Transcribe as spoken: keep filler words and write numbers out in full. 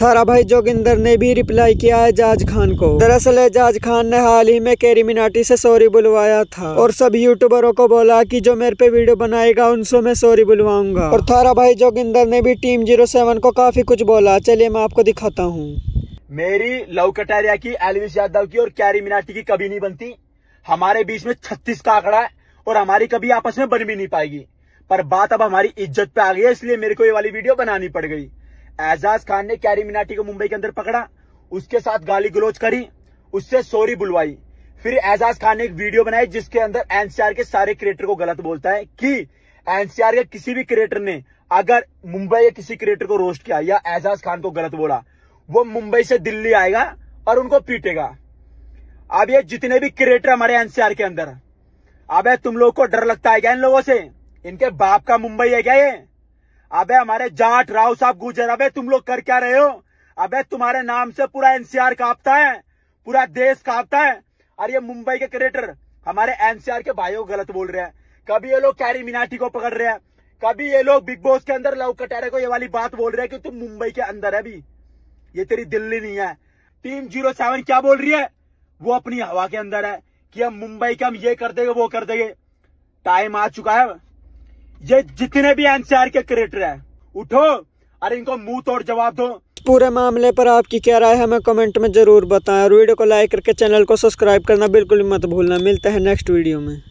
थारा भाई जोगिंदर ने भी रिप्लाई किया है एजाज खान को। दरअसल एजाज खान ने हाल ही में कैरी मिनाटी से सॉरी बुलवाया था और सभी यूट्यूबरों को बोला कि जो मेरे पे वीडियो बनाएगा उनसे मैं सॉरी बुलवाऊंगा। और थारा भाई जोगिंदर ने भी टीम जीरो सेवन को काफी कुछ बोला। चलिए मैं आपको दिखाता हूँ। मेरी लव कटारिया की, एलविस यादव की और कैरी मिनाटी की कभी नहीं बनती। हमारे बीच में छत्तीस का आंकड़ा है और हमारी कभी आपस में बन भी नहीं पाएगी। पर बात अब हमारी इज्जत पे आ गई है, इसलिए मेरे को ये वाली वीडियो बनानी पड़ गई। एजाज खान ने कैरी मिनाटी को मुंबई के अंदर पकड़ा, उसके साथ गाली गलौज करी, उससे सॉरी बुलवाई। फिर एजाज खान ने एक वीडियो बनाई जिसके अंदर एनसीआर के सारे क्रिएटर को गलत बोलता है कि एनसीआर के किसी भी क्रिएटर ने अगर मुंबई के किसी क्रिएटर को रोस्ट किया या एजाज खान को गलत बोला, वो मुंबई से दिल्ली आएगा और उनको पीटेगा। अब ये जितने भी क्रिएटर हमारे एनसीआर के अंदर, अबे तुम लोग को डर लगता है क्या इन लोगों से? इनके बाप का मुंबई है क्या ये? अबे हमारे जाट राव साहब गुजर, अबे तुम लोग कर क्या रहे हो? अबे तुम्हारे नाम से पूरा एनसीआर कांपता है, पूरा देश कांपता है। और ये मुंबई के क्रिएटर हमारे एनसीआर के भाइयों को गलत बोल रहे हैं। कभी ये लोग कैरी मिनाटी को पकड़ रहे हैं, कभी ये लोग बिग बॉस के अंदर लव कटारे को ये वाली बात बोल रहे हैं कि तुम मुंबई के अंदर है, भी ये तेरी दिल्ली नहीं है। टीम जीरो सेवन क्या बोल रही है? वो अपनी हवा के अंदर है कि हम मुंबई के हम ये कर देंगे वो कर देंगे। टाइम आ चुका है, ये जितने भी एनसीआर के क्रिएटर है उठो और इनको मुंह तोड़ जवाब दो। पूरे मामले पर आपकी क्या राय है हमें कमेंट में जरूर बताएं और वीडियो को लाइक करके चैनल को सब्सक्राइब करना बिल्कुल मत भूलना। मिलते हैं नेक्स्ट वीडियो में।